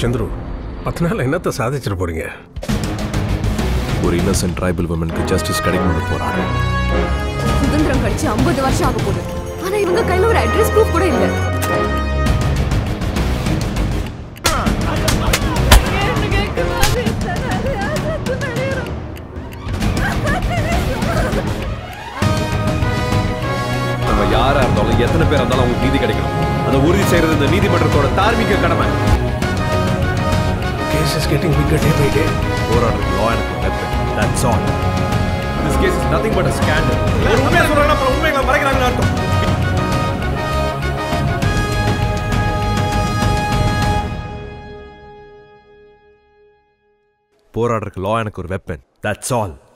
சந்துரு, 10 நாள் என்னத்தை சாதிச்சிட்டு போறீங்க? ஒரு இன்னசென்ட் ட்ரைபல் விமனுக்கு ஜஸ்டிஸ் கிடைக்கணும்னு போறாங்க. சுதந்திரம் கழிச்சு 50 வருஷம் ஆக போகுது. ஆனா இவங்க கையில ஒரு அட்ரஸ் ப்ரூஃப் கூட இல்ல. நம்ம யாரா இருந்தாலும் எத்தனை பேர் இருந்தாலும் அவங்களுக்கு நீதி கிடைக்கணும். அதை உறுதி செய்யறது இந்த நீதிமன்றத்தோட தார்மீக கடமை. Case is getting bigger day by day. போராடுறது law and weapon. That's all. This case is nothing but a scandal. ஒரு உண்மையை சொல்றாங்கன்னா அப்புறம் உண்மைகளை மறைக்கிறாங்கன்னு அர்த்தம். போராடுறதுக்கு law எனக்கு ஒரு weapon. That's all.